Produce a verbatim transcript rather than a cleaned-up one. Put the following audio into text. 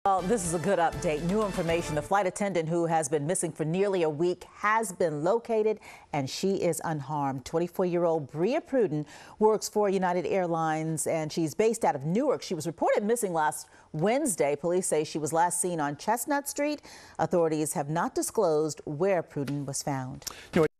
Well, this is a good update. New information. The flight attendant who has been missing for nearly a week has been located, and she is unharmed. twenty-four-year-old Breyah Pruden works for United Airlines, and she's based out of Newark. She was reported missing last Wednesday. Police say she was last seen on Chestnut Street. Authorities have not disclosed where Pruden was found.